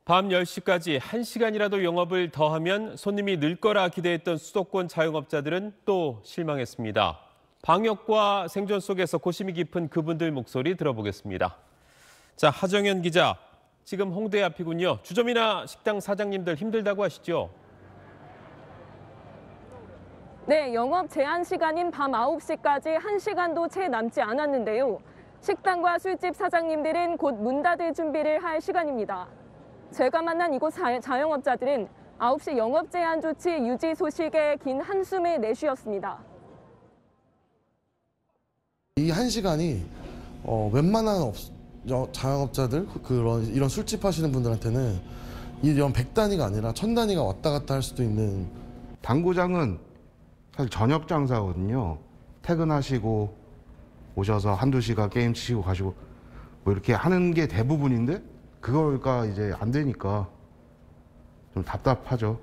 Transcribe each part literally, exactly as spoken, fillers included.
밤 열 시까지 한 시간이라도 영업을 더하면 손님이 늘 거라 기대했던 수도권 자영업자들은 또 실망했습니다. 방역과 생존 속에서 고심이 깊은 그분들 목소리 들어보겠습니다. 자, 하정현 기자, 지금 홍대 앞이군요. 주점이나 식당 사장님들 힘들다고 하시죠? 네, 영업 제한 시간인 밤 아홉 시까지 한 시간도 채 남지 않았는데요. 식당과 술집 사장님들은 곧 문 닫을 준비를 할 시간입니다. 제가 만난 이곳 자영업자들은 아홉 시 영업 제한 조치 유지 소식에 긴 한숨을 내쉬었습니다. 이 한 시간이 어, 웬만한 업, 자영업자들, 그런 이런 술집 하시는 분들한테는 이런 백 단위가 아니라 천 단위가 왔다 갔다 할 수도 있는. 당구장은 사실 저녁 장사거든요. 퇴근하시고 오셔서 한두 시간 게임 치시고 가시고 뭐 이렇게 하는 게 대부분인데 그거가 이제 안 되니까 좀 답답하죠.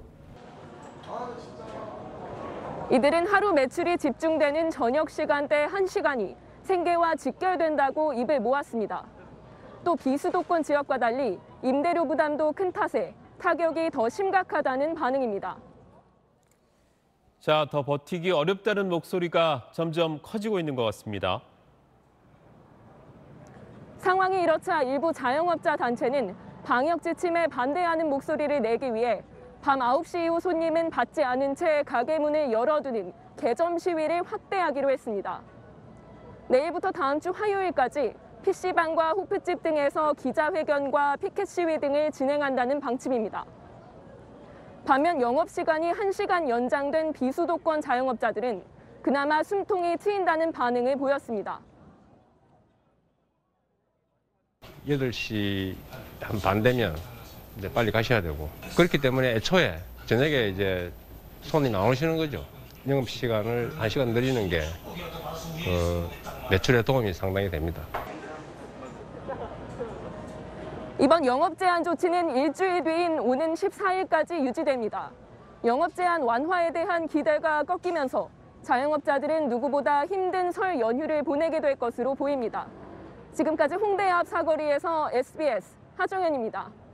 이들은 하루 매출이 집중되는 저녁 시간대 한 시간이 생계와 직결된다고 입을 모았습니다. 또 비수도권 지역과 달리 임대료 부담도 큰 탓에 타격이 더 심각하다는 반응입니다. 자, 더 버티기 어렵다는 목소리가 점점 커지고 있는 것 같습니다. 상황이 이렇자 일부 자영업자 단체는 방역 지침에 반대하는 목소리를 내기 위해 밤 아홉 시 이후 손님은 받지 않은 채 가게 문을 열어두는 개점 시위를 확대하기로 했습니다. 내일부터 다음 주 화요일까지 피씨방과 호프집 등에서 기자회견과 피켓 시위 등을 진행한다는 방침입니다. 반면 영업시간이 한 시간 연장된 비수도권 자영업자들은 그나마 숨통이 트인다는 반응을 보였습니다. 여덟 시 한 반 되면 이제 빨리 가셔야 되고, 그렇기 때문에 애초에 저녁에 이제 손님 안 오시는 거죠. 영업 시간을 한 시간 늘리는 게 그 매출에 도움이 상당히 됩니다. 이번 영업 제한 조치는 일주일 뒤인 오는 십사 일까지 유지됩니다. 영업 제한 완화에 대한 기대가 꺾이면서 자영업자들은 누구보다 힘든 설 연휴를 보내게 될 것으로 보입니다. 지금까지 홍대 앞 사거리에서 에스비에스 하정현입니다.